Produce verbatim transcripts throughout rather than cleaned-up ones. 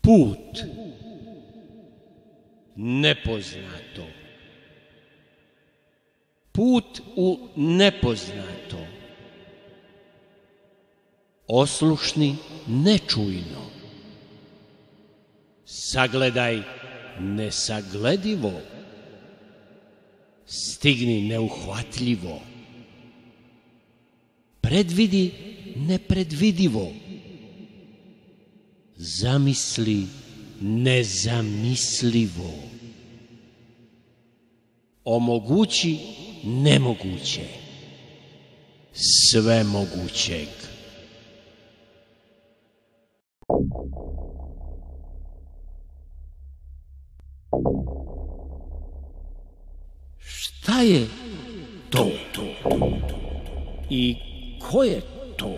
Put nepoznato. Put u nepoznato. Oslušni nečujno. Sagledaj nesagledivo. Stigni neuhvatljivo. Predvidi nepredvidivo. Zamisli nezamislivo. Omogući nemoguće. Sve mogućeg. Šta je to? I ko je to?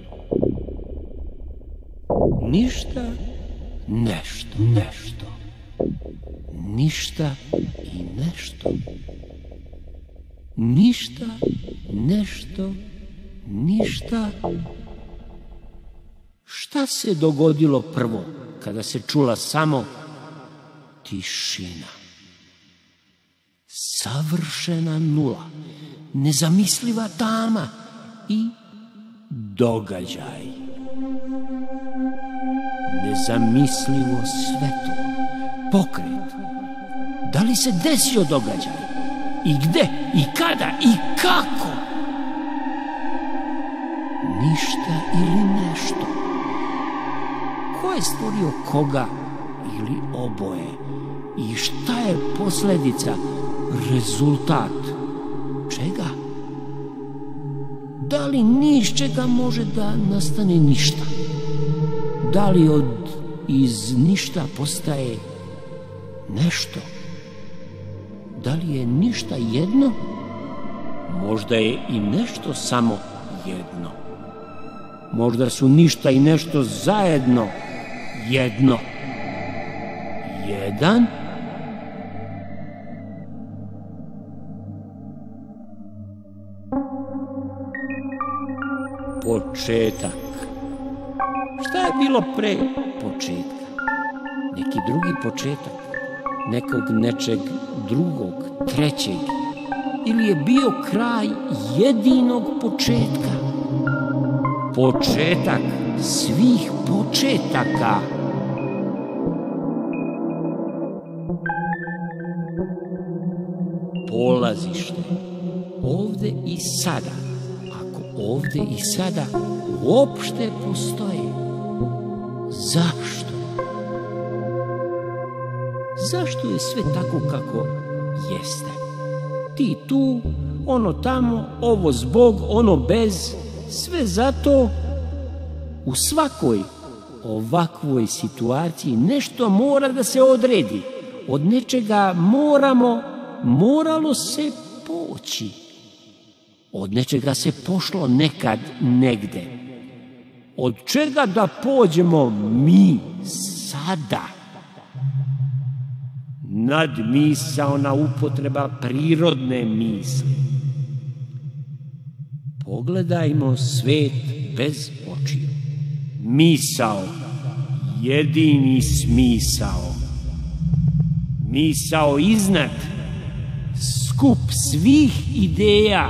Ništa, nešto, nešto. Ništa i nešto. Ništa, nešto, ništa. Šta se dogodilo prvo kada se čula samo tišina? Savršena nula, nezamisliva tama i događaj. Nezamislivo svetlo, pokret. Da li se desio događaj? I gde? I kada? I kako? Ništa ili nešto. Ko je stvorio koga ili oboje? I šta je posledica, rezultat čega? Da li ni iz čega može da nastane ništa? Da li od iz ništa postaje nešto? Da li je ništa jedno? Možda je i nešto samo jedno. Možda su ništa i nešto zajedno jedno. Jedan? Početak. Šta je bilo pre početka? Neki drugi početak? Nekog nečeg drugog, trećeg? Ili je bio kraj jedinog početka? Početak svih početaka. Polazište. Ovde i sada. Ako ovde i sada uopšte postoje. Zašto? Zašto je sve tako kako jeste? Ti tu, ono tamo, ovo zbog, ono bez, sve zato u svakoj ovakvoj situaciji nešto mora da se odredi. Od nečega moramo, moralo se poći. Od nečega se pošlo nekad negde. Od čega da pođemo mi sada? Nadmisaona upotreba prirodne misli. Pogledajmo svet bez očiju. Misao, jedini smisao. Misao iznad, skup svih ideja,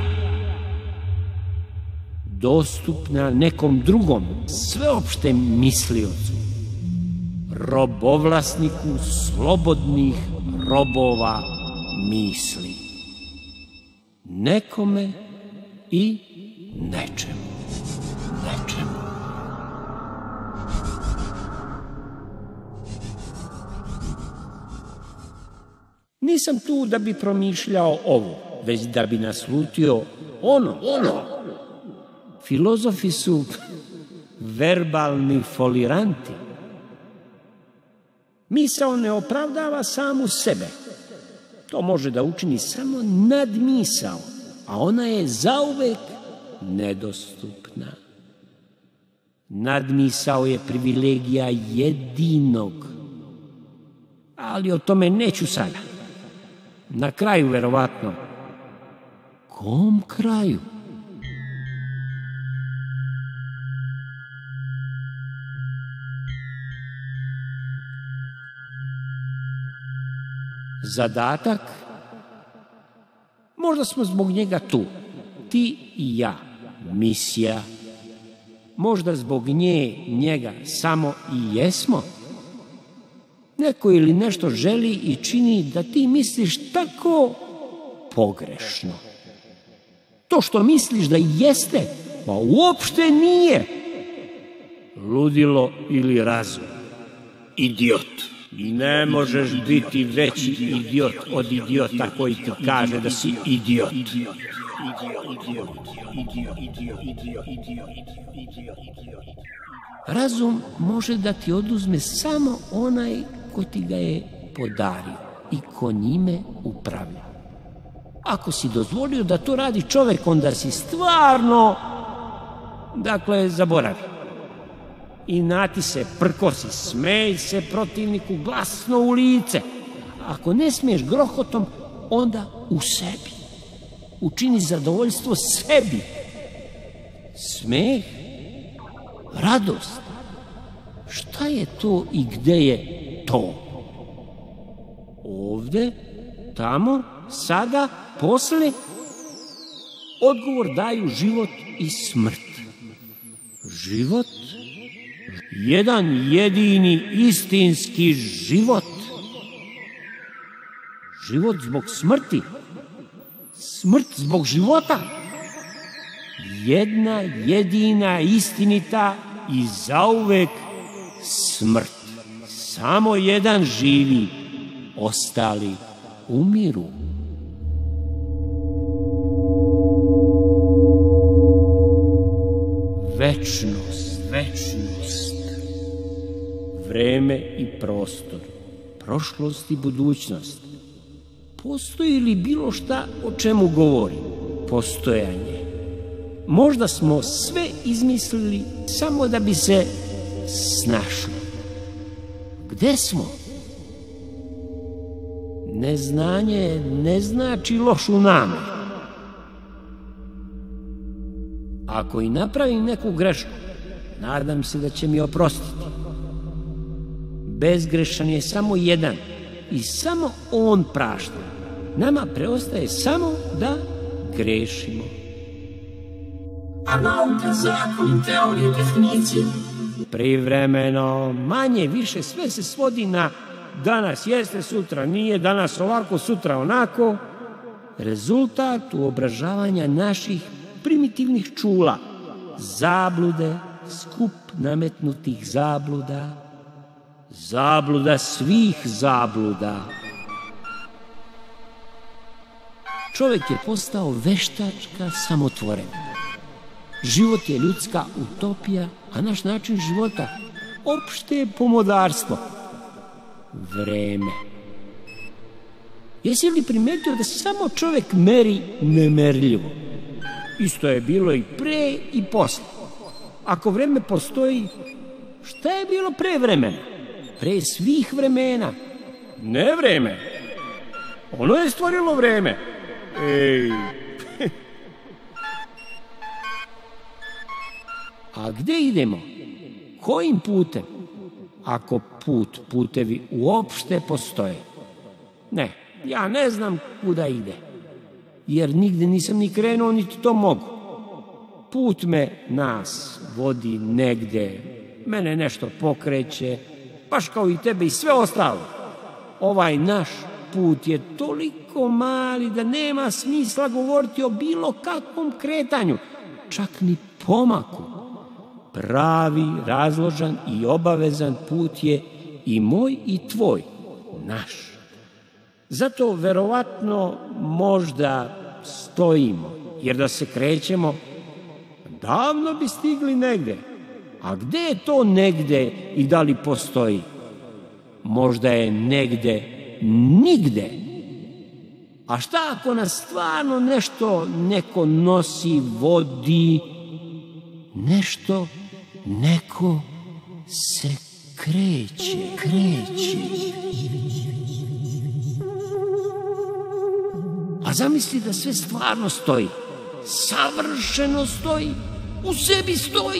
dostupna nekom drugom, sveopštem misliocu, robovlasniku slobodnih robova misli. Nekome i nečemu. Nečemu. Nisam tu da bi promišljao ovo, već da bi naslutio ono, ono. Filozofi su verbalni foliranti. Misao ne opravdava samu sebe. To može da učini samo nadmisao, a ona je zauvek nedostupna. Nadmisao je privilegija jedinog. Ali o tome neću sada. Na kraju, verovatno. Kom kraju? zadatak, možda smo zbog njega tu, ti i ja, misija, možda zbog nje, njega samo i jesmo. Neko ili nešto želi i čini da ti misliš tako pogrešno. To što misliš da jeste, pa uopšte nije. Ludilo ili razum. Idiot. I ne možeš biti veći idiot od idiota koji ti kaže da si idiot. Razum može da ti oduzme samo onaj ko ti ga je podario i ko njime upravlja. Ako si dozvolio da to radi čovek, onda si stvarno, dakle, zaboravi. Inati se, prkosi, smej se protivniku glasno u lice. Ako ne smiješ grohotom, onda u sebi. Učini zadovoljstvo sebi. Smeh, radost. Šta je to i gde je to? Ovde, tamo, sada, posle? Odgovor daju život i smrt. Život? Jedan jedini istinski život. Život zbog smrti. Smrt zbog života. Jedna jedina istinita i zauvek smrt. Samo jedan živi, ostali umiru. Večnost, večnost. Vreme i prostor, prošlost i budućnost. Postoji li bilo šta o čemu govorim? Postojanje. Možda smo sve izmislili samo da bi se snašli. Gde smo? Neznanje ne znači lošu nameru. Ako i napravim neku grešku, nadam se da će mi oprostiti. Bezgrešan je samo jedan i samo on prašta. Nama preostaje samo da grešimo. A nauka, zakon, teorije, definicije? Privremeno, manje više sve se svodi na danas jeste, sutra nije, danas ovako, sutra onako. Rezultat uobražavanja naših primitivnih čula, zablude, skup nametnutih zabluda, zabluda svih zabluda. Čovek je postao veštačka samotvorena. Život je ljudska utopija, a naš način života opšte je pomodarstvo. Vreme. Jesi li primetio da samo čovek meri nemerljivo? Isto je bilo i pre i posle. Ako vreme postoji, šta je bilo pre vremena? Pre svih vremena. Ne vreme. Ono je stvorilo vreme. Ej. A gde idemo? Kojim putem? Ako put, putevi uopšte postoje. Ne, ja ne znam kuda ide. Jer nigde nisam ni krenuo, niti to mogu. Put me, nas, vodi negde. Mene nešto pokreće, baš kao i tebe i sve ostalo. Ovaj naš put je toliko mali da nema smisla govoriti o bilo kakvom kretanju, čak ni pomaku. Pravi, razložan i obavezan put je i moj i tvoj, naš. Zato verovatno možda stojimo, jer da se krećemo, davno bi stigli negde. A gde je to negde i da li postoji? Možda je negde nigde. A šta ako nas stvarno nešto neko nosi, vodi, nešto, neko se kreće, kreće. A zamisli da sve stvarno stoji, savršeno stoji, u sebi stoji.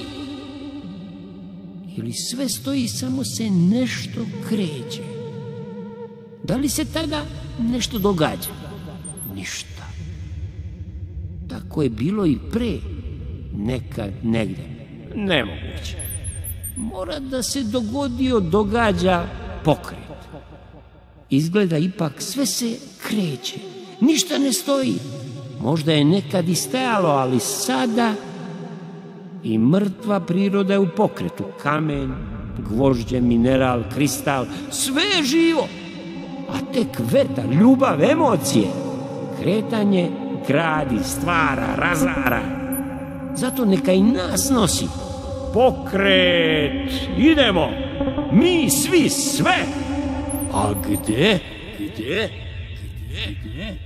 Ili sve stoji, samo se nešto kreće. Da li se tada nešto događa? Ništa. Tako je bilo i pre, nekad, negde. Nemoguće. Mora da se dogodio, događa pokret. Izgleda ipak sve se kreće. Ništa ne stoji. Možda je nekad i stajalo, ali sada i mrtva priroda je u pokretu. Kamen, gvožđe, mineral, kristal, sve je živo. A tek vetar, ljubav, emocije, kretanje gradi, stvara, razara. Zato neka i nas nosi. Pokret, idemo, mi svi sve. A gde? Gde? Gde? Gde?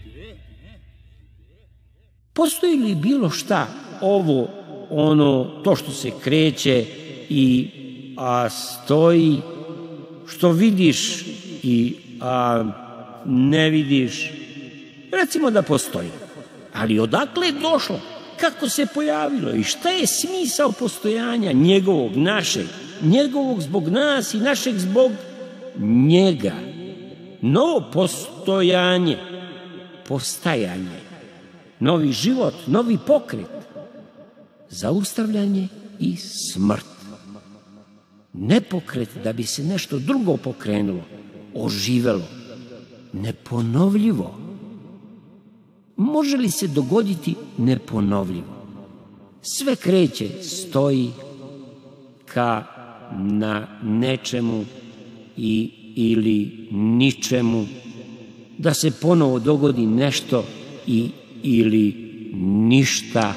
Postoji li bilo šta, ovo, ono, to što se kreće i a stoji, što vidiš i a ne vidiš? Recimo da postoji. Ali odakle je došlo? Kako se pojavilo i šta je smisao postojanja njegovog, našeg, njegovog zbog nas i našeg zbog njega? Novo postojanje, postajanje, novi život, novi pokret, zaustavljanje i smrt. Nepokret da bi se nešto drugo pokrenulo, oživelo, neponovljivo. Može li se dogoditi neponovljivo? Sve kreće, stoji ka na nečemu i ili ničemu, da se ponovo dogodi nešto i ili ništa.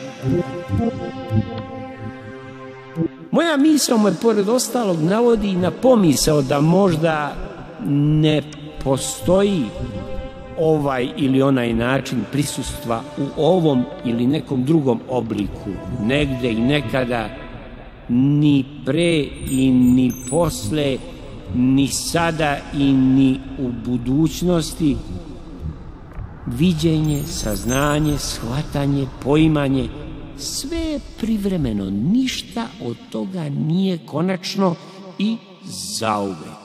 Moja misao me pored ostalog navodi na pomisao da možda ne postoji ovaj ili onaj način prisustva u ovom ili nekom drugom obliku, negde i nekada, ni pre i ni posle, ni sada i ni u budućnosti. Viđenje, saznanje, shvatanje, poimanje, sve je privremeno, ništa od toga nije konačno i zauvek.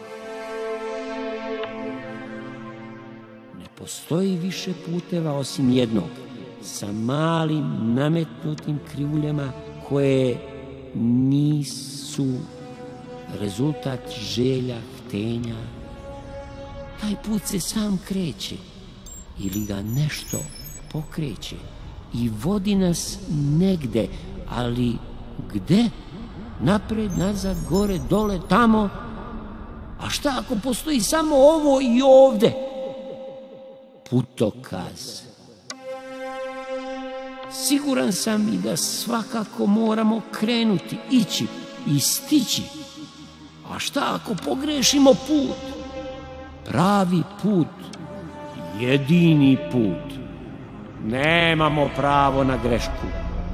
Ne postoji više puteva osim jednog, sa malim nametnutim krivuljama koje nisu rezultat želja, htenja. Taj put se sam kreće ili ga nešto pokreće i vodi nas negde, ali gde? Napred, nazad, gore, dole, tamo. A šta ako postoji samo ovo i ovde? Putokaz. Siguran sam i da svakako moramo krenuti, ići i stići. A šta ako pogrešimo put? Pravi put, jedini put. Nemamo pravo na grešku.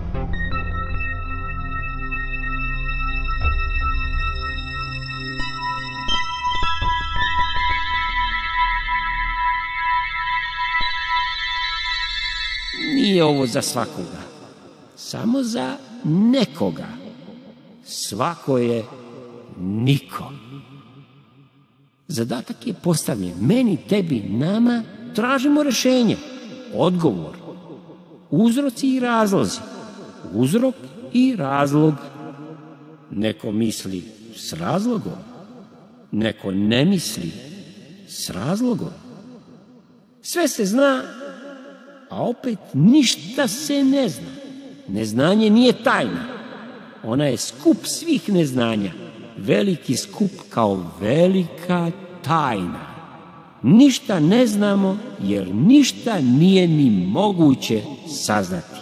Nije ovo za svakoga, samo za nekoga. Svako je niko. Zadatak je postavljen meni, tebi, nama. Tražimo rešenje, odgovor, uzroci i razlozi. Uzrok i razlog. Neko misli s razlogom, neko ne misli s razlogom. Sve se zna, a opet ništa se ne zna. Neznanje nije tajna. Ona je skup svih neznanja. Veliki skup kao velika tajna. Ništa ne znamo, jer ništa nije ni moguće saznati.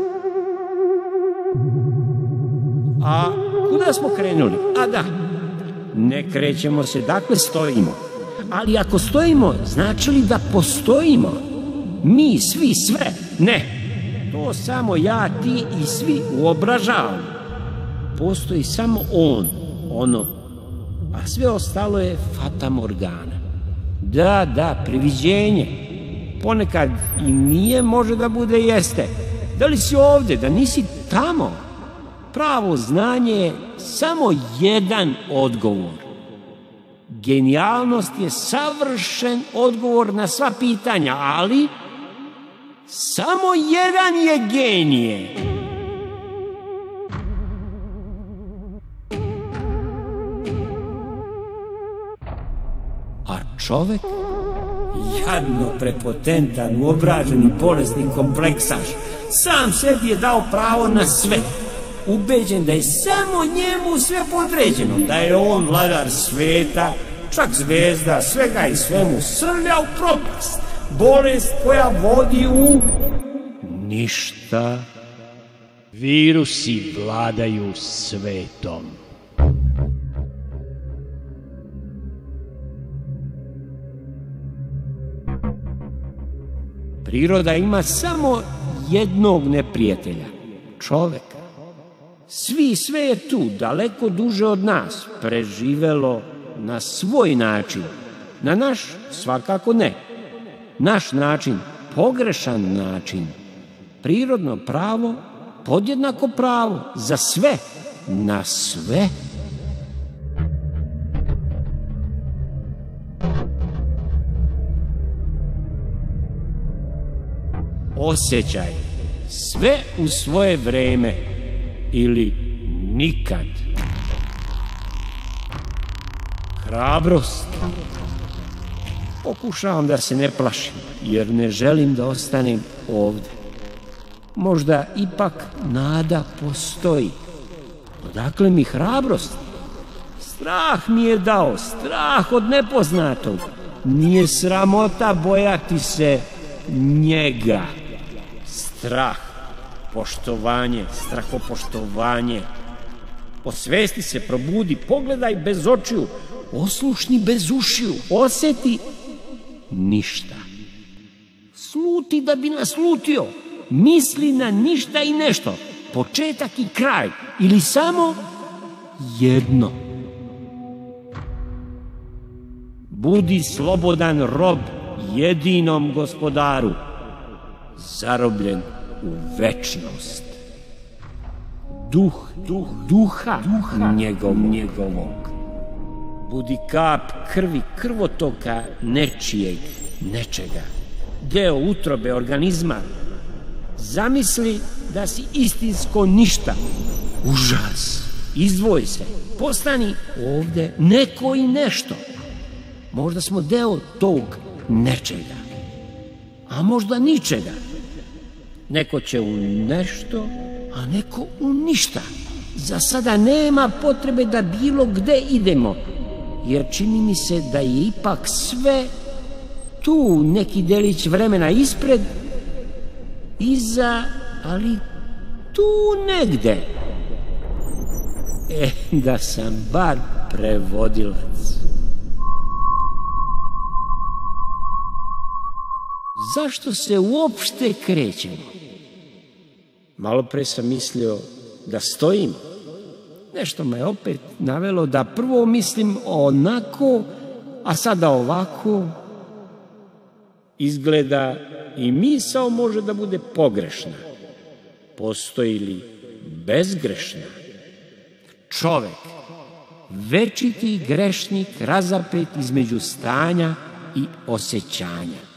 A kuda smo krenuli? A da, ne krećemo se, dakle stojimo. Ali ako stojimo, znači li da postojimo? Mi, svi, sve? Ne. To samo ja, ti i svi uobražavamo. Postoji samo on, ono, a sve ostalo je fatamorgana. Da, da, priviđenje. Ponekad i nije, može da bude jeste. Da li si ovde, da nisi tamo? Pravo znanje je samo jedan odgovor. Genijalnost je savršen odgovor na sva pitanja, ali samo jedan je genije. A čovek, jadno prepotentan, uobraženi, bolesni kompleksaš, sam sebi je dao pravo na sve. Ubeđen da je samo njemu sve podređeno, da je on vladar sveta, čak zvezda, svega i svemu, srlja u propast, bolest koja vodi u ništa. Virusi vladaju svetom. Priroda ima samo jednog neprijatelja, čoveka. Svi i sve je tu, daleko duže od nas, preživelo na svoj način. Na naš svakako ne. Naš način, pogrešan način. Prirodno pravo, podjednako pravo, za sve, na sve. Osjećaj sve u svoje vreme ili nikad. Hrabrost. Pokušavam da se ne plašim, jer ne želim da ostanem ovde. Možda ipak nada postoji. Odakle mi hrabrost? Strah mi je dao, strah od nepoznatog. Nije sramota bojati se njega. Strah, poštovanje, strahopoštovanje. Osvesti se, probudi, pogledaj bez očiju, oslušni bez ušiju, oseti ništa. Sluti da bi naslutio, misli na ništa i nešto, početak i kraj, ili samo jedno. Budi slobodan rob jedinom gospodaru, zarobljen u večnost. Duh, duh, duha, duha njegov, njegovog. Budi kap krvi, krvotoka nečijeg, nečega. Deo utrobe organizma. Zamisli da si istinsko ništa. Užas. Izdvoj se. Postani ovde neko i nešto. Možda smo deo tog nečega. A možda ničega. Neko će u nešto, a neko u ništa. Za sada nema potrebe da bilo gde idemo, jer čini mi se da je ipak sve tu, neki delić vremena ispred, iza, ali tu negde. E, da sam bar prevodilac. Zašto se uopšte krećemo? Malo pre sam mislio da stojim. Nešto me opet navelo da prvo mislim onako, a sada ovako. Izgleda i misao može da bude pogrešna. Postoji li bezgrešna? Čovek, večiti grešnik razapet između stanja i osjećanja.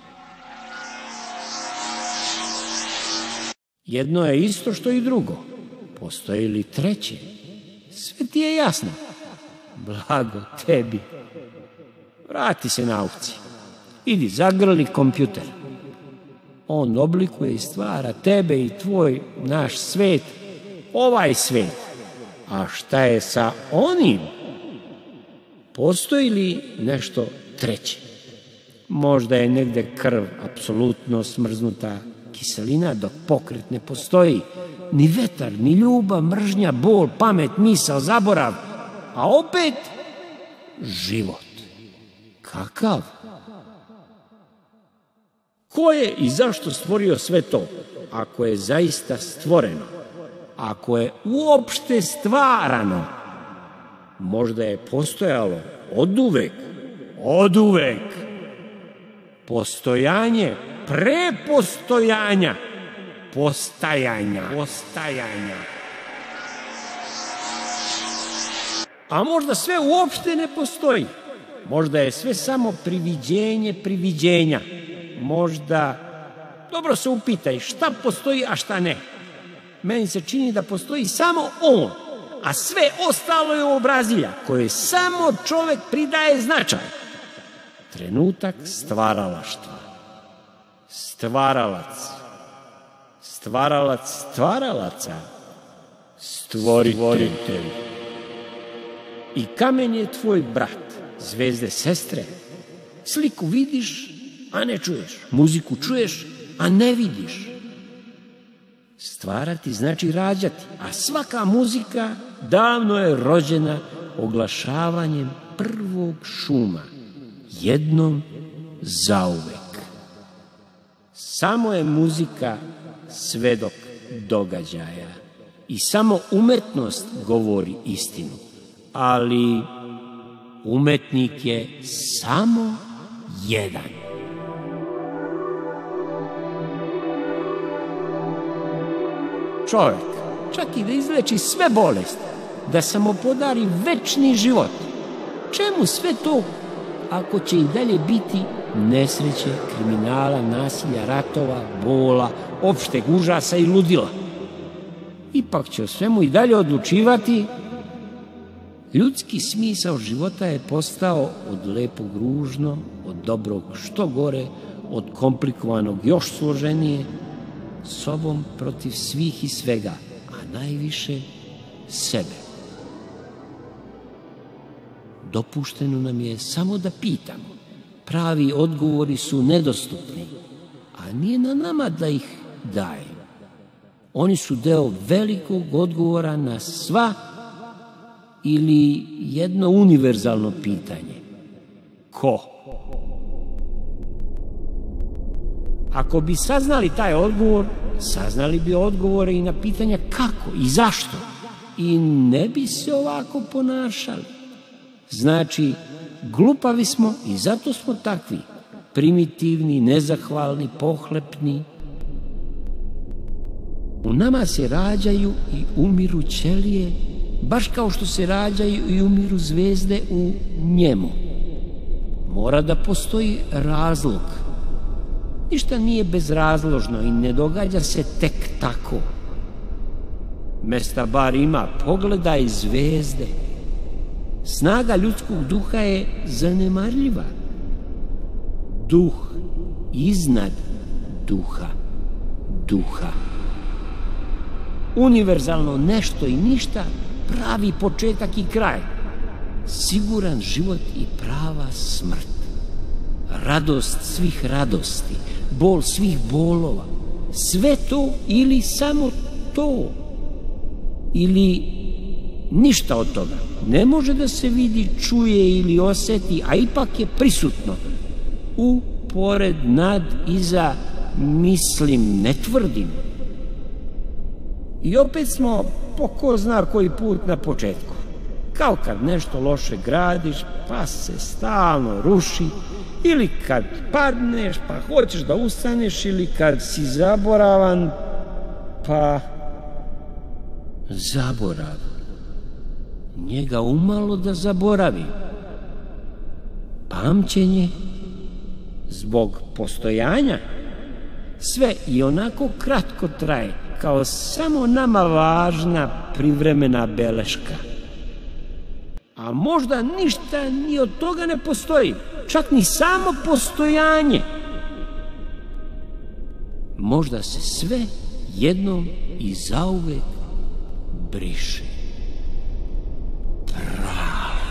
Jedno je isto što i drugo. Postoji li treće? Sve ti je jasno. Blago tebi. Vrati se nauci. Idi, zagrli kompjuter. On oblikuje i stvara tebe i tvoj, naš svet, ovaj svet. A šta je sa onim? Postoji li nešto treće? Možda je negde krv apsolutno smrznuta kiselina, dok pokret ne postoji. Ni vetar, ni ljubav, mržnja, bol, pamet, misao, zaborav. A opet život. Kakav? Ko je i zašto stvorio sve to? Ako je zaista stvoreno, ako je uopšte stvarano, možda je postojalo oduvek, oduvek. Postojanje pre postojanja, postajanja, postajanja. A možda sve uopšte ne postoji. Možda je sve samo priviđenje priviđenja. Možda... Dobro se upitaj šta postoji, a šta ne. Meni se čini da postoji samo on, a sve ostalo je obrazilja koje samo čovek pridaje značaj. Trenutak stvaralaštva. Stvaralac. Stvaralac stvaralaca. Stvoritelj. I kamen je tvoj brat, zvezde sestre. Sliku vidiš, a ne čuješ. Muziku čuješ, a ne vidiš. Stvarati znači rađati, a svaka muzika davno je rođena oglašavanjem prvog šuma, jednom zauvek. Samo je muzika svedok događaja i samo umetnost govori istinu, ali umetnik je samo jedan. Čovjek, čak i da izleči sve bolesti, da samo podari večni život, čemu sve to ako će i dalje biti nesreće, kriminala, nasilja, ratova, bola, opšteg užasa i ludila? Ipak će o svemu i dalje odlučivati. Ljudski smisao života je postao od lepog ružno, od dobrog što gore, od komplikovanog još složenije, sobom protiv svih i svega, a najviše sebe. Dopušteno nam je samo da pitamo. Pravi odgovori su nedostupni, a nije na nama da ih dajemo. Oni su deo velikog odgovora na sva ili jedno univerzalno pitanje. Ko? Ako bi saznali taj odgovor, saznali bi odgovore i na pitanja kako i zašto. I ne bi se ovako ponašali. Znači, glupavi smo i zato smo takvi. Primitivni, nezahvalni, pohlepni. U nama se rađaju i umiru ćelije, baš kao što se rađaju i umiru zvezde u njemu. Mora da postoji razlog. Ništa nije bezrazložno i ne događa se tek tako. Mesta bar ima, pogledaj zvezde. Snaga ljudskog duha je zanemarljiva. Duh iznad duha, duha. Univerzalno nešto i ništa, pravi početak i kraj. Siguran život i prava smrt. Radost svih radosti, bol svih bolova. Sve to ili samo to. Ili ništa od toga. Ne može da se vidi, čuje ili oseti, a ipak je prisutno. U, pored, nad, iza, mislim, ne tvrdim. I opet smo po ko zna koji put na početku. Kao kad nešto loše gradiš, pa se stalno ruši, ili kad padneš, pa hoćeš da ustaneš, ili kad si zaboravan, pa... Zaborav. Njega umalo da zaboravi. Pamćenje, zbog postojanja, sve i onako kratko traje, kao samo nama važna privremena beleška. A možda ništa ni od toga ne postoji, čak ni samo postojanje. Možda se sve jednom i zauvek briše. Pravo.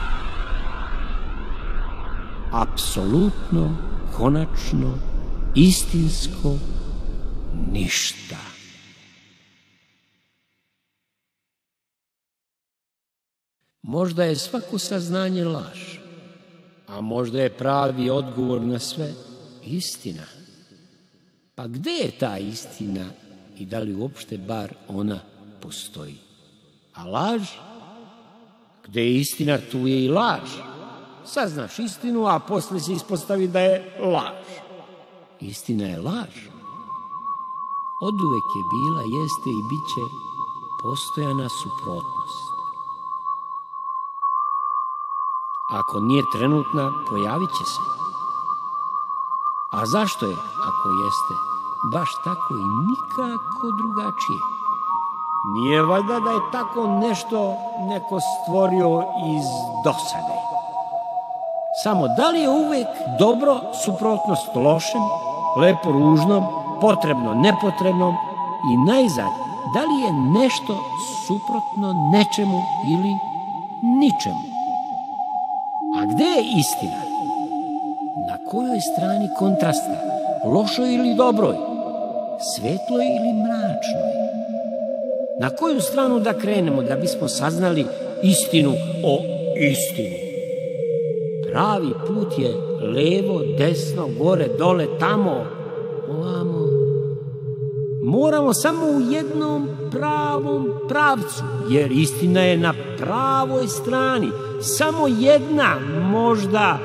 Apsolutno, konačno, istinsko ništa. Možda je svako saznanje laž, a možda je pravi odgovor na sve istina. Pa gde je ta istina i da li uopšte bar ona postoji? A laž? Gde je istina, tu je i laž. Saznaš istinu, a posle se ispostavi da je laž. Istina je laž. Oduvek je bila, jeste i bit će postojana suprotnost. Ako nije trenutna, pojavit će se. A zašto je, ako jeste, baš tako i nikako drugačije? Nije valjda da je tako nešto neko stvorio iz dosade. Samo da li je uvek dobro suprotnost lošem, lepo ružnom, potrebno nepotrebnom i najzad, da li je nešto suprotno nečemu ili ničemu? A gde je istina? Na kojoj strani kontrasta? Lošoj ili dobroj? Svetloj ili mračnoj? Na koju stranu da krenemo da bismo saznali istinu o istini? Pravi put je levo, desno, gore, dole, tamo, ovamo. Moramo samo u jednom pravom pravcu, jer istina je na pravoj strani. Samo jedna, možda.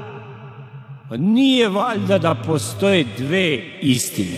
Nije valjda da postoje dve istine.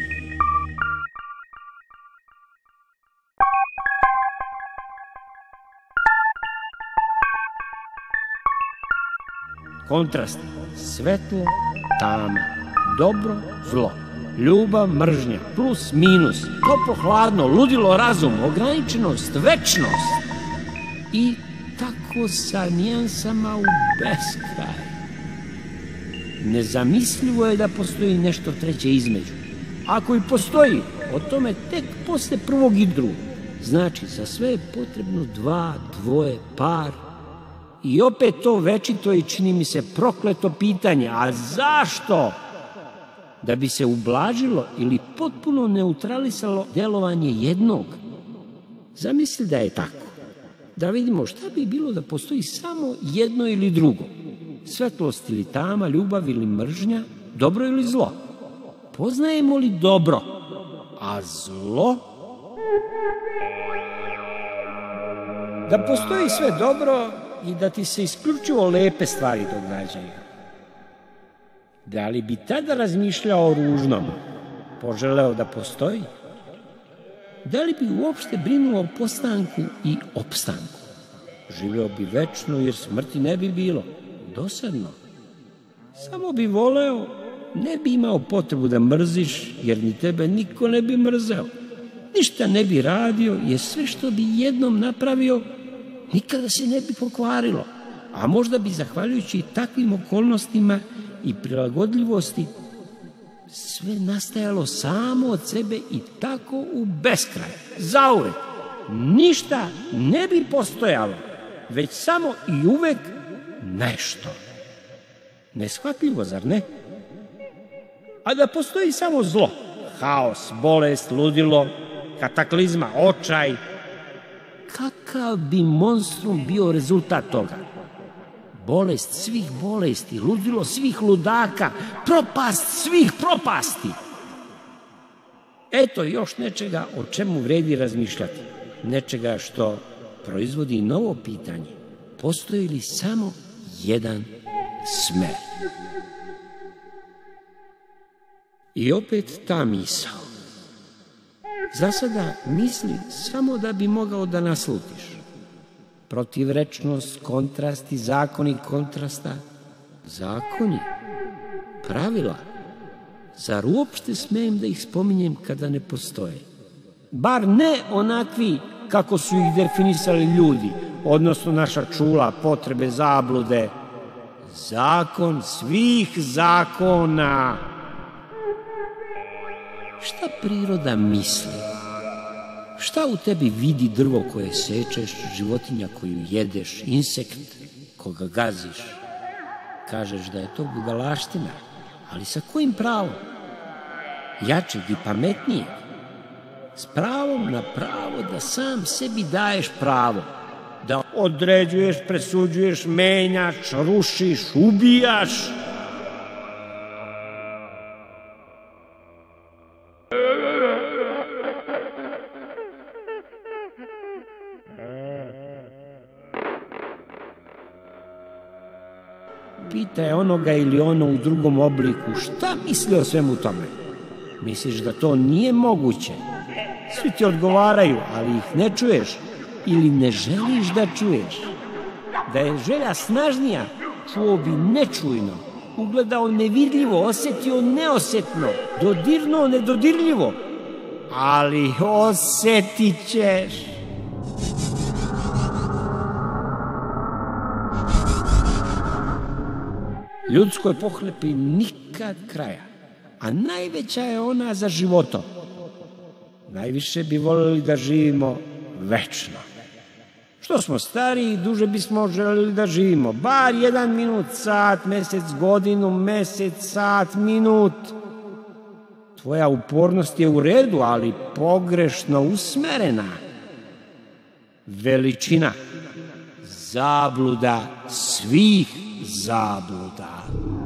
Kontrast, svetlo, tama, dobro, zlo, ljubav, mržnja, plus, minus, toplo, hladno, ludilo, razum, ograničenost, večnost. I tako sa nijansama u beskraj. Nezamislivo je da postoji nešto treće između. Ako i postoji, o tome tek posle prvog i drugog. Znači, za sve je potrebno dva, dvoje, par. I opet to večito i čini mi se prokleto pitanje, a zašto? Da bi se ublažilo ili potpuno neutralisalo delovanje jednog. Zamisli da je tako. Da vidimo šta bi bilo da postoji samo jedno ili drugo. Svetlost ili tama, ljubav ili mržnja, dobro ili zlo. Poznajemo li dobro, a zlo? Da postoji sve dobro i da ti se isključivo lepe stvari događaju. Da li bi tada razmišljao o ružnom, poželeo da postoji? Da li bi uopšte brinuo o postanku i opstanku? Živeo bi večno jer smrti ne bi bilo. Dosadno. Samo bi voleo, ne bi imao potrebu da mrziš, jer ni tebe niko ne bi mrzeo. Ništa ne bi radio, jer sve što bi jednom napravio, nikada se ne bi pokvarilo. A možda bi, zahvaljujući takvim okolnostima i prilagodljivosti, sve nastajalo samo od sebe i tako u beskraj. Zauvek. Ništa ne bi postojalo, već samo i uvek nešto. Neshvatljivo, zar ne? A da postoji samo zlo, haos, bolest, ludilo, kataklizma, očaj, kakav bi monstrum bio rezultat toga? Bolest svih bolesti, ludilo svih ludaka, propast svih propasti. Eto još nečega o čemu vredi razmišljati. Nečega što proizvodi novo pitanje. Postoji li samo jedan smer? I opet ta misao. Za sada misli samo da bi mogao da naslutiš. Protivrečnost, kontrasti, zakoni kontrasta. Zakoni, pravila. Zar uopšte smijem da ih spominjem kada ne postoje? Bar ne onakvi kako su ih definisali ljudi, odnosno naša čula, potrebe, zablude. Zakon svih zakona. Šta priroda misli? Šta u tebi vidi drvo koje sečeš, životinja koju jedeš, insekt koga gaziš? Kažeš da je to budalaština, ali sa kojim pravom? Jačeg i pametnijeg? S pravom na pravo da sam sebi daješ pravo. Da određuješ, presuđuješ, menjaš, rušiš, ubijaš. Pitaj onoga ili ono u drugom obliku šta misli o svemu tome. Misliš da to nije moguće? Svi ti odgovaraju, ali ih ne čuješ ili ne želiš da čuješ. Da je želja snažnija, čuo bi nečujno, ugledao nevidljivo, osjetio neosjetno, dodirnuo nedodirljivo, ali osjetit ćeš. Ljudskoj pohlepi nikad kraja, a najveća je ona za životom. Najviše bi voljeli da živimo večno. Što smo stariji, duže bismo želeli da živimo. Bar jedan minut, sat, mesec, godinu, mesec, sat, minut. Tvoja upornost je u redu, ali pogrešno usmerena. Veličina, zabluda svih zabluda.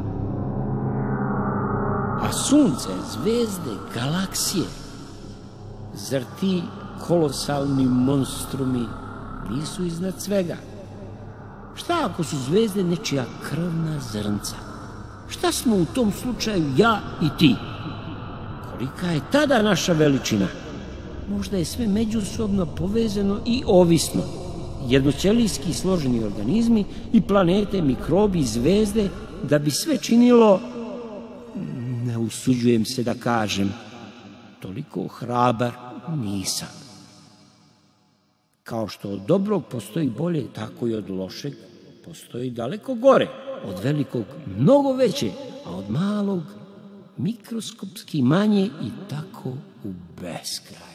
A sunce, zvezde, galaksije, zar ti kolosalni monstrumi nisu iznad svega? Šta ako su zvezde nečija krvna zrnca? Šta smo u tom slučaju ja i ti? Kolika je tada naša veličina? Možda je sve međusobno povezano i ovisno. Jednoćelijski složeni organizmi i planete, mikrobi, zvezde, da bi sve činilo, ne usuđujem se da kažem, toliko hrabar nisam. Kao što od dobrog postoji bolje, tako i od lošeg postoji daleko gore. Od velikog mnogo veće, a od malog mikroskopski manje i tako u beskraj.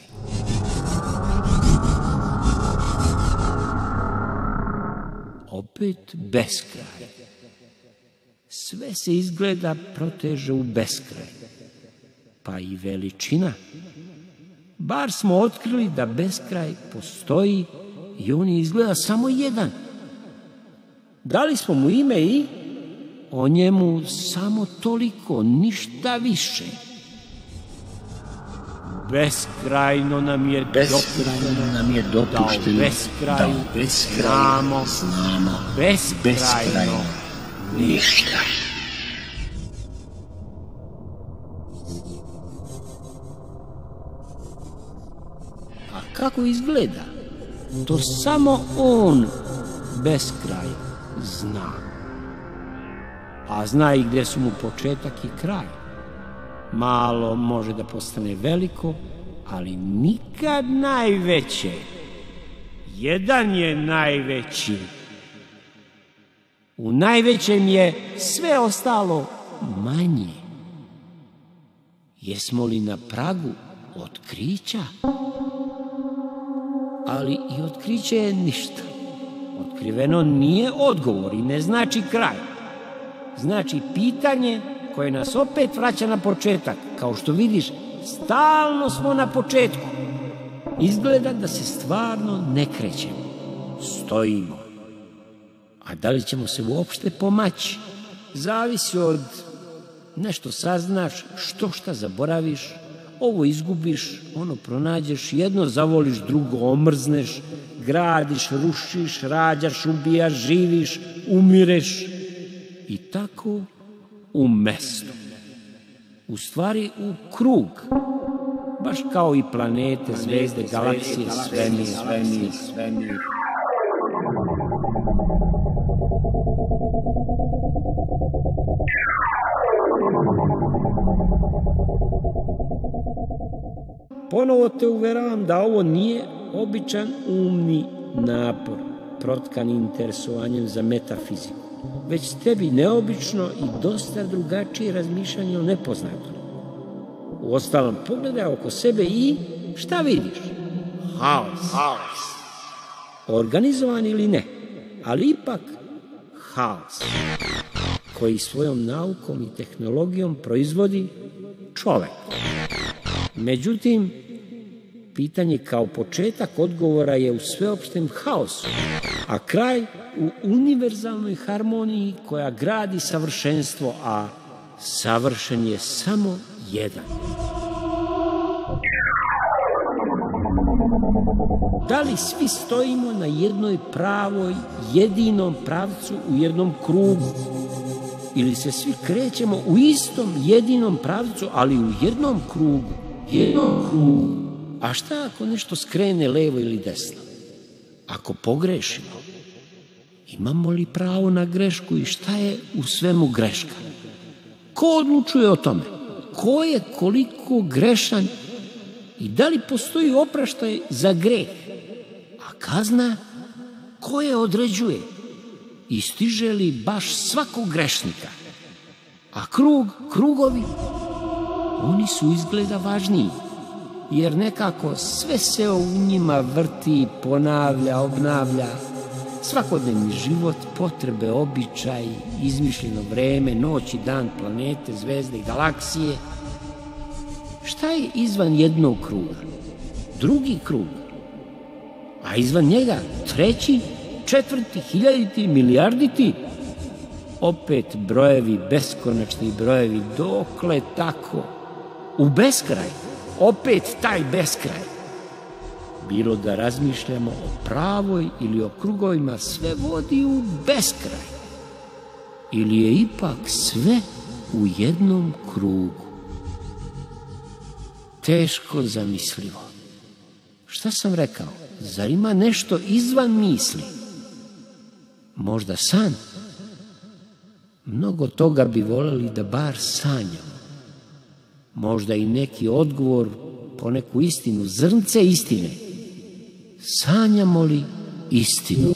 Opet beskraj. Sve se izgleda proteže u beskraj. Pa i veličina. Bar smo otkrili da beskraj postoji i on je izgleda samo jedan. Dali smo mu ime i o njemu samo toliko, ništa više. Beskrajno nam je dopušteno da u beskraju znamo beskrajno ništa. A kako izgleda? To samo on beskraj zna. A zna i gdje su mu početak i kraj. Malo može da postane veliko, ali nikad najveće. Jedan je najveći. U najvećem je sve ostalo manje. Jesmo li na pragu otkrića? Ali i otkriće je ništa. Otkriveno nije odgovor i ne znači kraj. Znači pitanje koje nas opet vraća na početak. Kao što vidiš, stalno smo na početku. Izgleda da se stvarno ne krećemo. Stojimo. A da li ćemo se uopšte pomaći? Zavisi od nešto saznaš, što šta zaboraviš, ovo izgubiš, ono pronađeš, jedno zavoliš, drugo omrzneš, gradiš, rušiš, rađaš, ubijaš, živiš, umireš i tako u mestu. U stvari u krug. Baš kao i planete, zvezde, galaksije, svemir, svemir, svemir. Ponovo te uveravam da ovo nije običan umni napor, protkan interesovanjem za metafiziku, već tebi neobično i dosta drugačije razmišljanje o nepoznatom. Uostalom, pogledaj oko sebe i šta vidiš? Haos. Haos. Organizovan ili ne, ali ipak haos, koji svojom naukom i tehnologijom proizvodi čovek. Međutim, pitanje kao početak odgovora je u sveopštem haosu, a kraj u univerzalnoj harmoniji koja gradi savršenstvo, a savršen je samo jedan. Da li svi stojimo na jednoj pravoj, jedinom pravcu u jednom krugu? Ili se svi krećemo u istom jedinom pravcu, ali u jednom krugu? Jednom krugu. A šta ako nešto skrene levo ili desno? Ako pogrešimo? Imamo li pravo na grešku i šta je u svemu greška? Ko odlučuje o tome? Ko je koliko grešan i da li postoji opraštaj za greh? A kazna ko je određuje? I stiže li baš svakog grešnika? A krug, krugovi, oni su izgleda važniji, jer nekako sve se u njima vrti, ponavlja, obnavlja. Svakodnevni život, potrebe, običaj, izmišljeno vreme, noć i dan, planete, zvezde i galaksije. Šta je izvan jednog kruga? Drugi krug. A izvan njega treći, četvrti, hiljaditi, milijarditi. Opet brojevi, beskonačni brojevi, dokle tako? U beskraj, opet taj beskraj. Bilo da razmišljamo o pravoj ili o krugovima, sve vodi u beskraj. Ili je ipak sve u jednom krugu? Teško zamislivo. Šta sam rekao? Zar ima nešto izvan misli? Možda san? Mnogo toga bi voljeli da bar sanjamo. Možda i neki odgovor po neku istinu, zrnce istine. Sanjamo li istinu?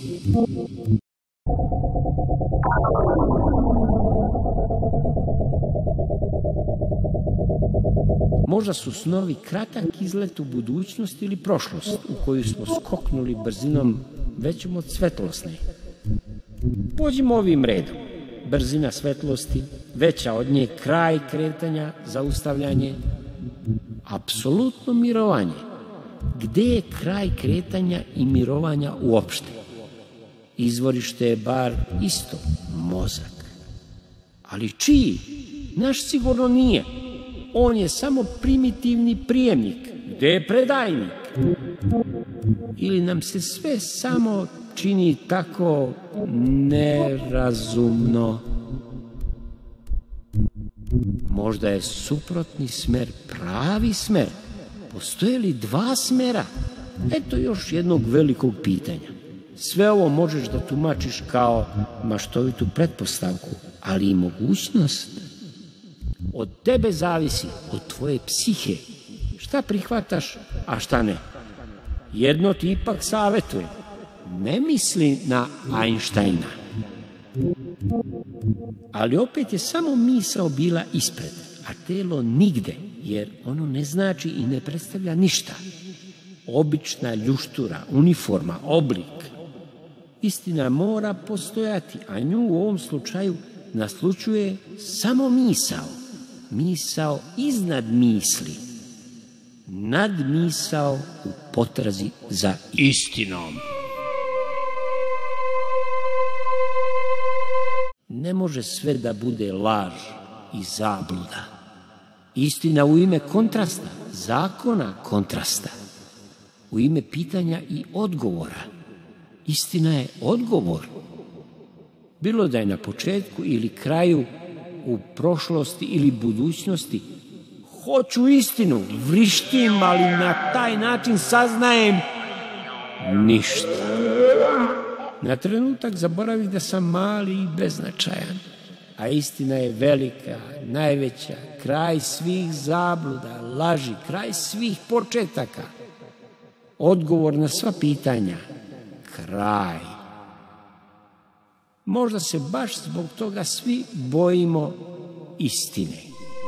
Možda su snovi kratak izlet u budućnost ili prošlost u koju smo skoknuli brzinom većom od svetlosne. Pođimo ovim redom. Brzina svetlosti, veća od nje, kraj kretanja, zaustavljanje, apsolutno mirovanje. Gde je kraj kretanja i mirovanja uopšte? Izvorište je bar isto, mozak. Ali čiji? Naš sigurno nije. On je samo primitivni prijemnik. Gde je predajnik? Ili nam se sve samo čini tako nerazumno? Možda je suprotni smer pravi smer? Postoje li dva smera? Eto još jednog velikog pitanja. Sve ovo možeš da tumačiš kao maštovitu pretpostavku, ali i mogućnost. Od tebe zavisi, od tvoje psihe. Šta prihvataš, a šta ne? Jedno ti ipak savjetujem. Ne misli na Einsteina. Ali opet je samo misao bila ispred, a telo nigde, jer ono ne znači i ne predstavlja ništa. Obična ljuštura, uniforma, oblik. Istina mora postojati, a nju u ovom slučaju naslučuje samo misao. Misao iznad misli. Nadmisao u potrazi za istinom. Ne može sve da bude laž i zabluda. Istina u ime kontrasta, zakona kontrasta. U ime pitanja i odgovora. Istina je odgovor. Bilo da je na početku ili kraju, u prošlosti ili budućnosti, hoću istinu, vrištim, ali na taj način saznajem ništa. Na trenutak zaboravih da sam mali i beznačajan, a istina je velika, najveća, kraj svih zabluda, laži, kraj svih početaka, odgovor na sva pitanja, kraj. Možda se baš zbog toga svi bojimo istine.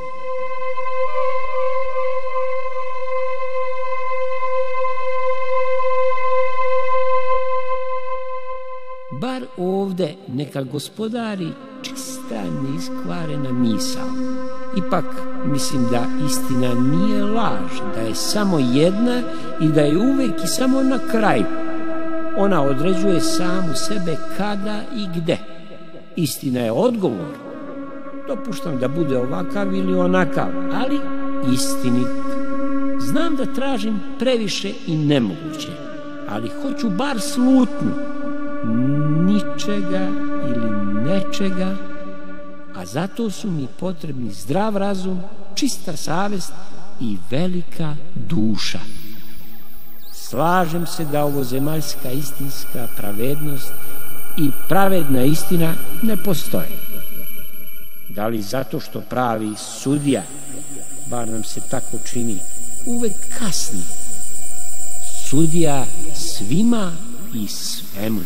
Bar ovde neka gospodari čista, neiskvarena misao. Ipak mislim da istina nije laž, da je samo jedna i da je uvek i samo na kraju. Ona određuje samu sebe kada i gde. Istina je odgovor. Dopuštam da bude ovakav ili onakav, ali istinit. Znam da tražim previše i nemoguće, ali hoću bar slutnju. Ničega ili nečega, a zato su mi potrebni zdrav razum, čista savest i velika duša. Slažem se da ovo zemaljska istinska pravednost i pravedna istina ne postoje. Da li zato što pravi sudija, bar nam se tako čini, uvek kasni? Sudija svima i svemu.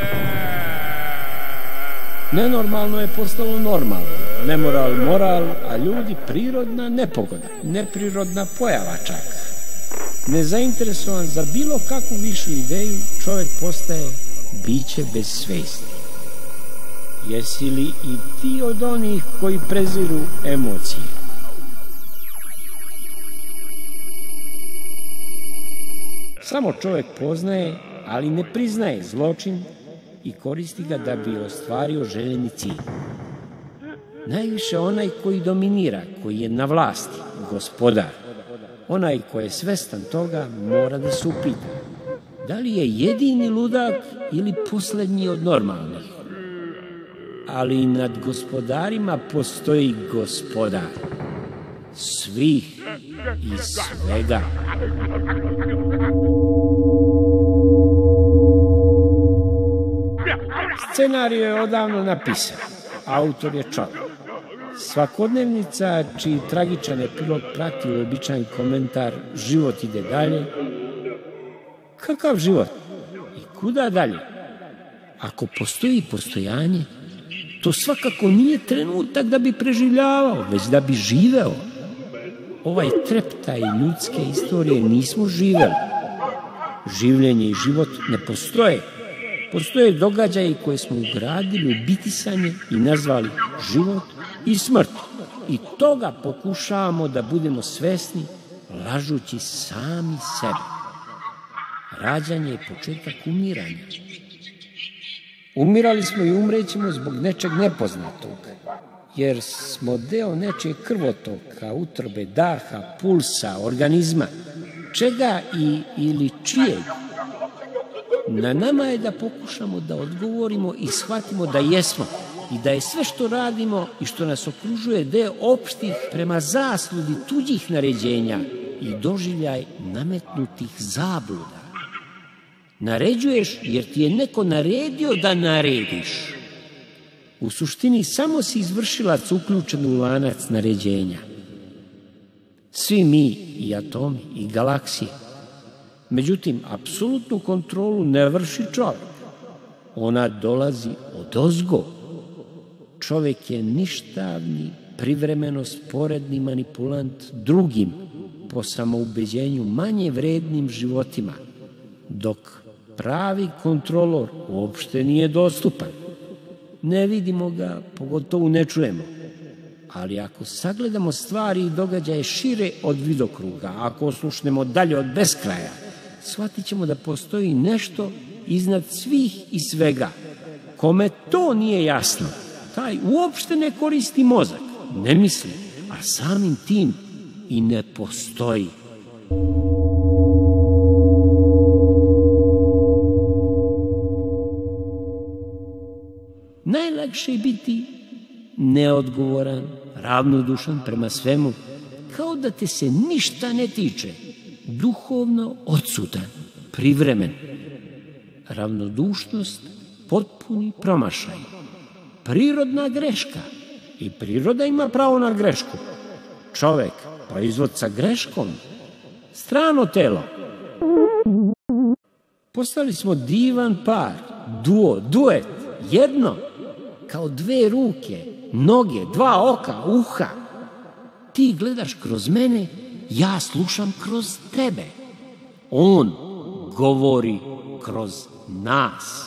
Nenormalno je postalo normalno, nemoral moral, a ljudi prirodna nepogoda, neprirodna pojava čak. Nezainteresovan za bilo kakvu višu ideju, čovjek postaje biće bez svesti. Jesi li i ti od onih koji preziru emocije? Samo čovjek poznaje, ali ne priznaje zločin i koristi ga da bi ostvario željeni cilj. Najviše onaj koji dominira, koji je na vlasti, gospodar. Onaj koji je svestan toga mora da se upita da li je jedini ludak ili posljednji od normalnih. Ali nad gospodarima postoji gospodar svih i svega. Scenarij je odavno napisan, autor je čovjek. Svakodnevnica čiji tragičan epilog prati uobičajen komentar život ide dalje. Kakav život? I kuda dalje? Ako postoji postojanje, to svakako nije trenutak da bi preživljavao, već da bi živeo. Ovaj treptaj ljudske istorije nismo živeli. Življenje i život ne postoje. Postoje događaji koje smo ugradili u bitisanje i nazvali život i smrt. I toga pokušavamo da budemo svesni, lažući sami sebe. Rađanje je početak umiranja. Umirali smo i umrećemo zbog nečeg nepoznatog, jer smo deo nečeg krvotoka, utrobe, daha, pulsa, organizma, čega i ili čijeg. Na nama je da pokušamo da odgovorimo i shvatimo da jesmo i da je sve što radimo i što nas okružuje deo opštih prema zasludi tuđih naređenja i doživljaj nametnutih zabluda. Naređuješ jer ti je neko naredio da narediš. U suštini samo si izvršilac uključen u lanac naređenja. Svi mi, i atomi, i galaksije. Međutim, apsolutnu kontrolu ne vrši čovjek. Ona dolazi odozgo. Čovjek je ništavni, privremeno sporedni manipulant drugim, po samoubeđenju manje vrednim životima, dok pravi kontrolor uopšte nije dostupan. Ne vidimo ga, pogotovo ne čujemo. Ali ako sagledamo stvari i događaje šire od vidokruga, ako oslušnemo dalje od beskraja, shvatit ćemo da postoji nešto iznad svih i svega. Kome to nije jasno, taj uopšte ne koristi mozak, ne misli, a samim tim i ne postoji. Najlakše je biti neodgovoran, ravnodušan prema svemu, kao da te se ništa ne tiče, duhovno odsutan, privremen. Ravnodušnost, potpuni promašaj, prirodna greška i priroda ima pravo na grešku. Čovek, proizvod sa greškom, strano telo. Postali smo divan par, duo, duet, jedno, kao dve ruke, noge, dva oka, uha. Ti gledaš kroz mene, ja slušam kroz tebe. On govori kroz nas.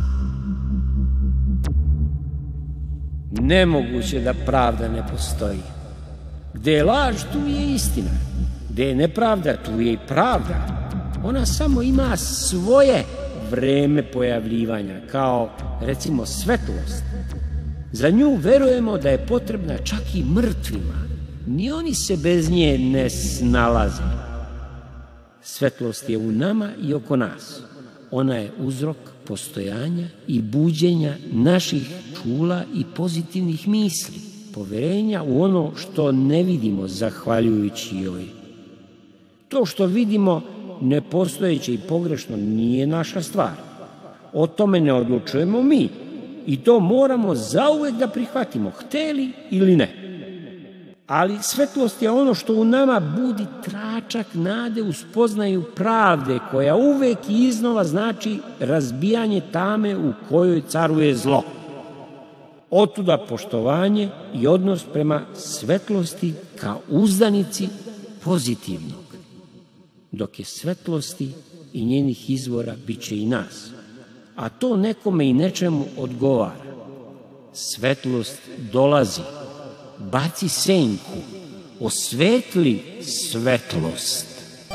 Nemoguće da pravda ne postoji. Gde je laž, tu je istina. Gde je nepravda, tu je i pravda. Ona samo ima svoje vreme pojavljivanja, kao, recimo, svetlost. Za nju verujemo da je potrebna čak i mrtvima. Ni oni se bez nje ne snalaze. Svetlost je u nama i oko nas. Ona je uzrok postojanja i buđenja naših čula i pozitivnih misli, poverenja u ono što ne vidimo zahvaljujući joj. To što vidimo nepostojeće i pogrešno nije naša stvar. O tome ne odlučujemo mi i to moramo zauvek da prihvatimo, hteli ili ne. Ali svetlost je ono što u nama budi tračak nade u spoznaju pravde, koja uvek i iznova znači razbijanje tame u kojoj caruje zlo. Otuda poštovanje i odnos prema svetlosti kao uzdanici pozitivnog, dok je svetlosti i njenih izvora bit će i nas, a to nekome i nečemu odgovara. Svetlost dolazi, baci senku, osvetli svetlost.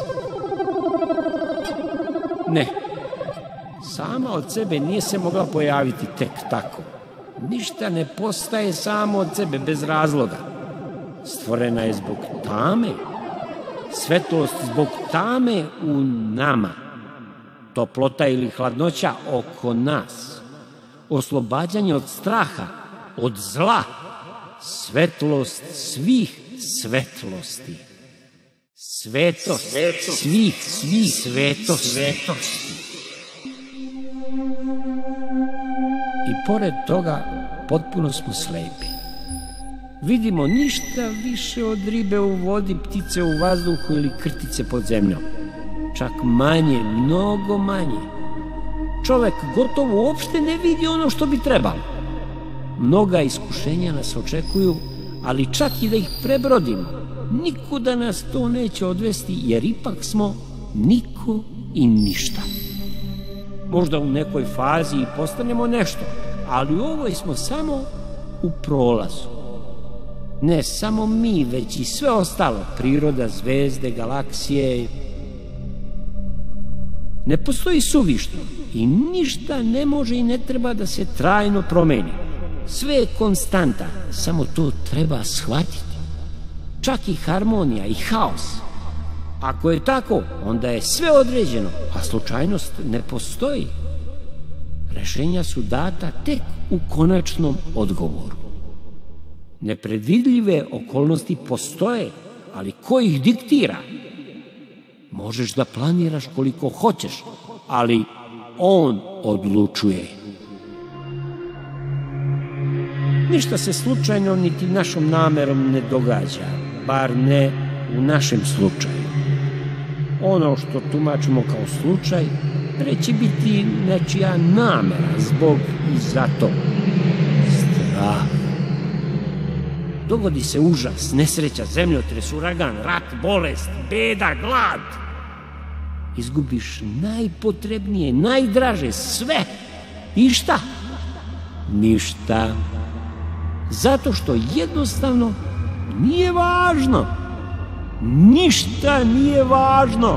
Ne, sama od sebe nije se mogla pojaviti tek tako. Ništa ne postaje samo od sebe bez razloga. Stvorena je zbog tame, svetlost zbog tame u nama, toplota ili hladnoća oko nas, oslobađanje od straha, od zla, svetlost svih svetlosti, svetost svih svih svetosti. I pored toga potpuno smo slepi. Vidimo ništa više od ribe u vodi, ptice u vazduhu ili krtice pod zemljom. Čak manje, mnogo manje. Čovek gotovo uopšte ne vidi ono što bi trebalo. Mnoga iskušenja nas očekuju, ali čak i da ih prebrodimo, nikuda nas to neće odvesti, jer ipak smo niko i ništa. Možda u nekoj fazi i postanemo nešto, ali u ovoj smo samo u prolazu. Ne samo mi, već i sve ostalo, priroda, zvezde, galaksije. Ne postoji suvišno i ništa ne može i ne treba da se trajno promeni. Sve je konstanta, samo to treba shvatiti. Čak i harmonija i haos. Ako je tako, onda je sve određeno, a slučajnost ne postoji. Rešenja su data tek u konačnom odgovoru. Nepredvidljive okolnosti postoje, ali ko ih diktira? Možeš da planiraš koliko hoćeš, ali on odlučuje. Ništa se slučajno niti našom namerom ne događa, bar ne u našem slučaju. Ono što tumačimo kao slučaj, preće biti nečija namera, zbog i zato. Strah. Dogodi se užas, nesreća, zemljotres, uragan, rat, bolest, beda, glad. Izgubiš najpotrebnije, najdraže, sve. I šta? Ništa. Zato što jednostavno nije važno. Ništa nije važno.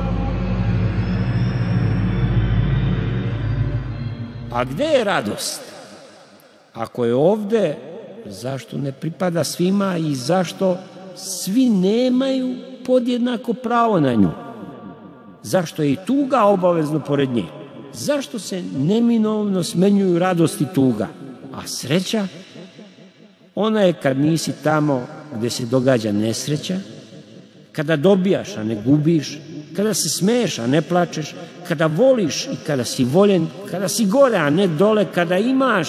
A gde je radost? Ako je ovde, zašto ne pripada svima i zašto svi nemaju podjednako pravo na nju? Zašto je i tuga obavezno pored nje? Zašto se neminovno smenjuju radost i tuga? A sreća? Ona je kad nisi tamo gde se događa nesreća, kada dobijaš, a ne gubiš, kada se smeješ, a ne plačeš, kada voliš i kada si voljen, kada si gore, a ne dole, kada imaš.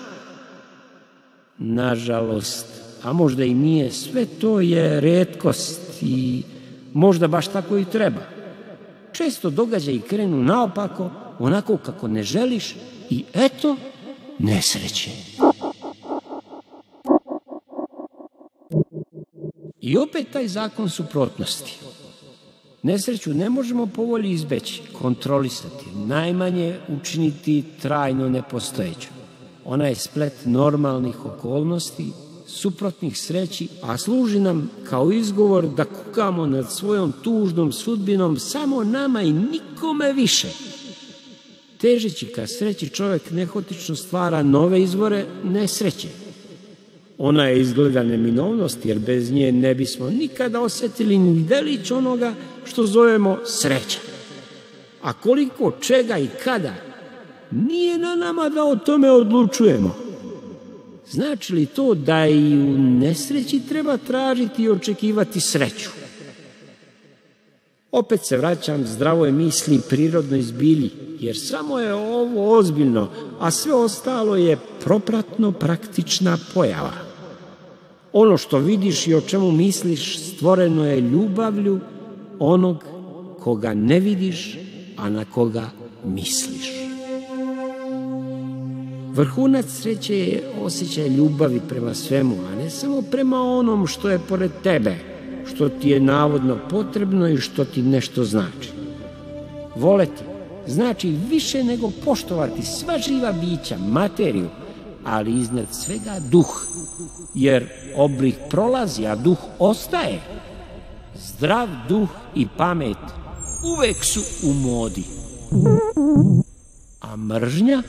Nažalost, a možda i nije, sve to je retkost i možda baš tako i treba. Često događaji krenu naopako, onako kako ne želiš i eto, nesreće. I opet taj zakon suprotnosti. Nesreću ne možemo po volji izbeći, kontrolisati, najmanje učiniti trajno nepostojećom. Ona je splet normalnih okolnosti, suprotnih sreći, a služi nam kao izgovor da kukamo nad svojom tužnom sudbinom samo nama i nikome više. Težeći ka sreći, čovek nehotično stvara nove izvore nesreće. Ona je izgleda neminovnost, jer bez nje ne bismo nikada osetili ni delić onoga što zovemo sreća. A koliko, čega i kada, nije na nama da o tome odlučujemo. Znači li to da i u nesreći treba tražiti i očekivati sreću? Opet se vraćam zdravoj misli, prirodnoj zbilji, jer samo je ovo ozbiljno, a sve ostalo je propratno praktična pojava. Ono što vidiš i o čemu misliš stvoreno je ljubavlju onog koga ne vidiš, a na koga misliš. Vrhunac sreće je osjećaj ljubavi prema svemu, a ne samo prema onom što je pored tebe, što ti je navodno potrebno i što ti nešto znači. Voleti znači više nego poštovati sva živa bića, materiju, ali iznad svega duh, jer oblik prolazi, a duh ostaje. Zdrav duh i pamet uvek su u modi. A mržnja?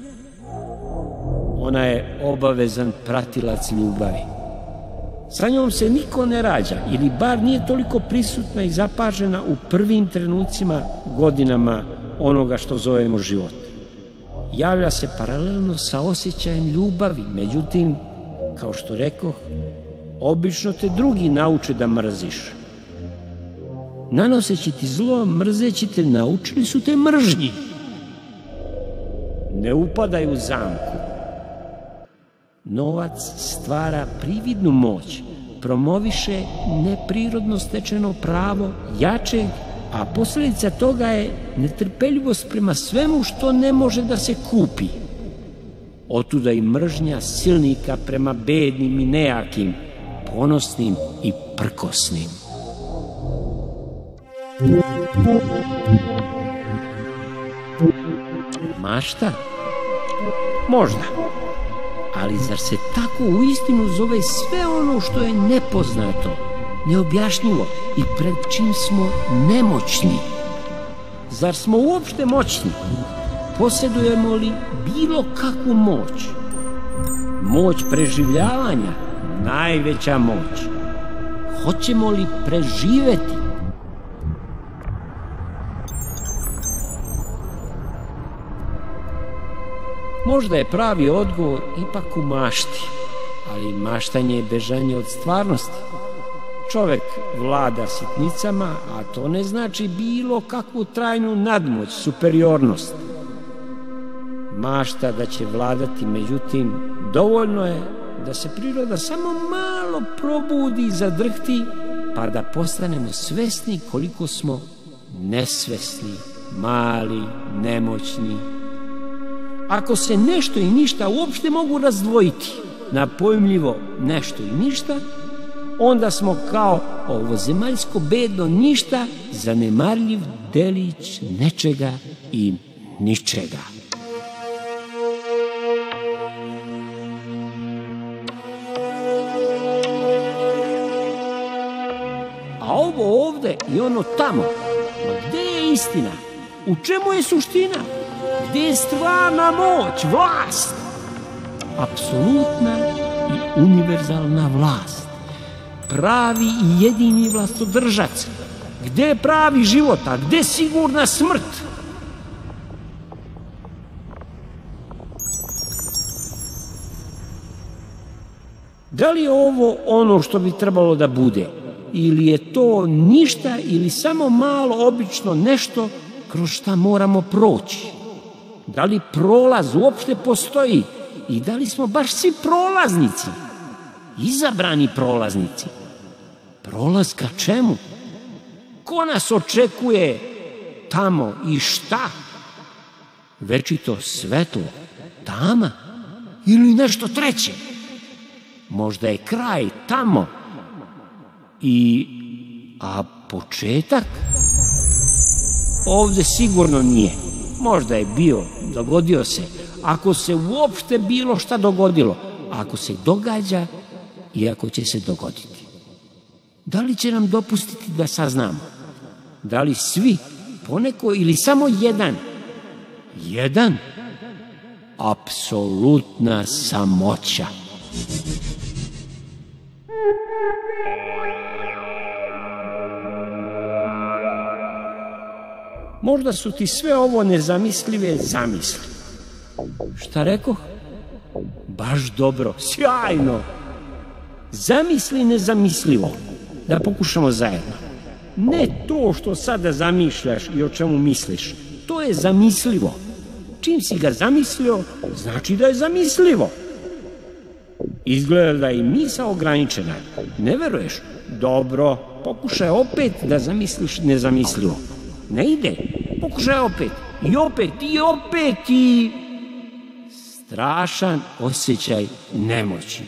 Ona je obavezan pratilac ljubavi. Sa njom se niko ne rađa, ili bar nije toliko prisutna i zapažena u prvim trenucima, godinama onoga što zovemo život. Javlja se paralelno sa osjećajem ljubavi, međutim, kao što rekoh, obično te drugi nauče da mrziš. Nanoseći ti zlo, mrzeći te, naučili su te mržnji. Ne upadaj u zamku. Novac stvara prividnu moć, promoviše neprirodno stečeno pravo jačeg, a posljedica toga je netrpeljivost prema svemu što ne može da se kupi. Otuda i mržnja silnika prema bednim i nejakim, ponosnim i prkosnim. Mašta? Možda. Ali zar se tako uistinu zove sve ono što je nepoznato, neobjašnjivo i pred čim smo nemoćni? Zar smo uopšte moćni? Posjedujemo li bilo kakvu moć? Moć preživljavanja, najveća moć. Hoćemo li preživeti? Možda je pravi odgovor ipak u mašti, ali maštanje je bežanje od stvarnosti. Čovek vlada sitnicama, a to ne znači bilo kakvu trajnu nadmoć, superiornost. Mašta da će vladati, međutim, dovoljno je da se priroda samo malo probudi i zadrhti, pa da postanemo svesni koliko smo nesvesni, mali, nemoćni. Ako se nešto i ništa uopšte mogu razdvojiti na pojmljivo nešto i ništa, onda smo kao ovozemaljsko bedno ništa, zanemarljiv delić nečega i ničega. A ovo ovde i ono tamo, gde je istina? U čemu je suština? Gde je stvarna moć, vlast? Apsolutna i univerzalna vlast. Pravi i jedini vlastodržac. Gde je pravi život, a gde sigurna smrt? Da li je ovo ono što bi trebalo da bude? Ili je to ništa ili samo malo obično nešto kroz šta moramo proći? Da li prolaz uopšte postoji i da li smo baš svi prolaznici, izabrani prolaznici? Prolaz ka čemu? Ko nas očekuje tamo i šta? Večito svetlo, tama ili nešto treće? Možda je kraj tamo i a početak ovde sigurno nije. Možda je bio, dogodio se, ako se uopšte bilo šta dogodilo, ako se događa i ako će se dogoditi. Da li će nam dopustiti da saznamo? Da li svi, poneko ili samo jedan? Jedan? Apsolutna samoća. Možda su ti sve ovo nezamislive zamisli. Šta rekoh? Baš dobro, sjajno. Zamisli nezamislivo. Da pokušamo zajedno. Ne to što sada zamišljaš i o čemu misliš, to je zamislivo. Čim si ga zamislio, znači da je zamislivo. Izgleda da je i misao ograničena. Ne veruješ? Dobro, pokušaj opet da zamisliš nezamislivo. Ne ide. Pokušaj opet. I opet, i opet, i... strašan osjećaj nemoći.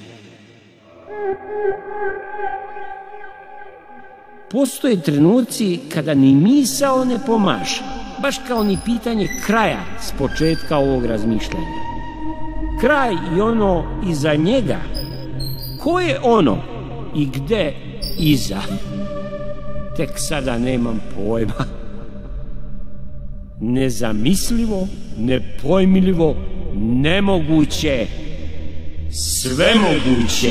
Postoje trenuci kada ni misao ne pomaže, baš kao ni pitanje kraja s početka ovog razmišljanja. Kraj i ono iza njega. Ko je ono i gde iza? Tek sada nemam pojma. Nezamislivo, nepojmljivo, nemoguće, svemoguće.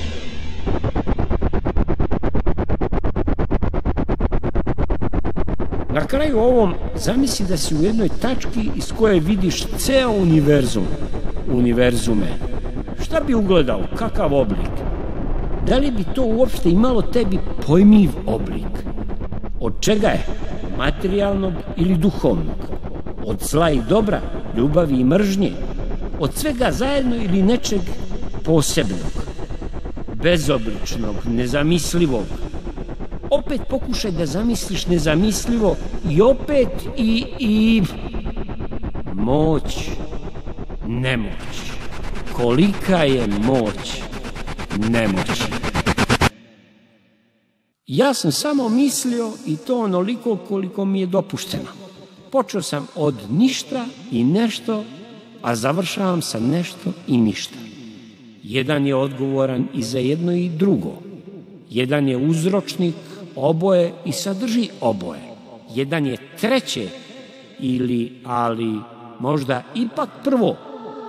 Na kraju ovom zamisli da si u jednoj tački iz koje vidiš ceo univerzum. Univerzume. Šta bi ugledao? Kakav oblik? Da li bi to uopšte imalo tebi pojmljiv oblik? Od čega je? Materijalnog ili duhovnog? Od zla i dobra, ljubavi i mržnje? Od svega zajedno ili nečeg posebnog? Bezobličnog, nezamislivog? Opet pokušaj da zamisliš nezamislivo i opet i... i... moć, nemoć. Kolika je moć nemoći? Ja sam samo mislio i to onoliko koliko mi je dopušteno. Počeo sam od ništa i nešto, a završavam sa nešto i ništa. Jedan je odgovoran i za jedno i drugo. Jedan je uzročnik oboje i sadrži oboje. Jedan je treće ili, ali, možda ipak prvo.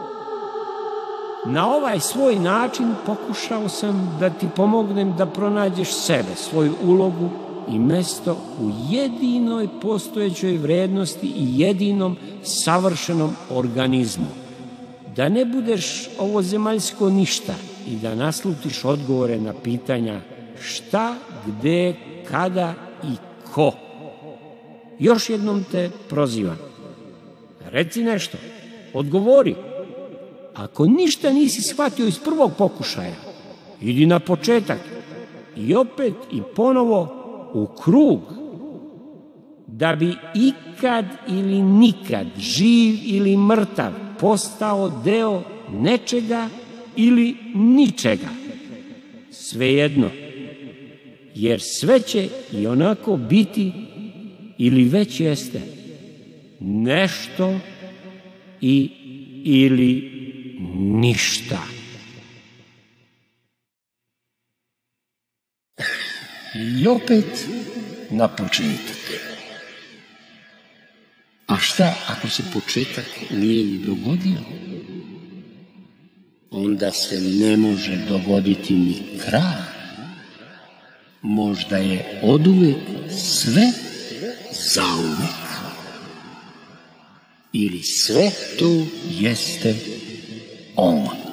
Na ovaj svoj način pokušao sam da ti pomognem da pronađeš sebe, svoju ulogu i mesto u jedinoj postojećoj vrednosti i jedinom savršenom organizmu. Da ne budeš ovozemaljsko ništa i da naslutiš odgovore na pitanja šta, gde, kada i ko. Još jednom te prozivam. Reci nešto, odgovori. Ako ništa nisi shvatio iz prvog pokušaja, idi na početak i opet i ponovo u krug. Da bi ikad ili nikad, živ ili mrtav, postao deo nečega ili ničega. Svejedno, jer sve će i onako biti ili već jeste nešto i ili ništa. I opet na početak. A šta ako se početak nije ni dogodio? Onda se ne može dogoditi ni kraj. Možda je oduvek sve zauvek. Ili sve to jeste on.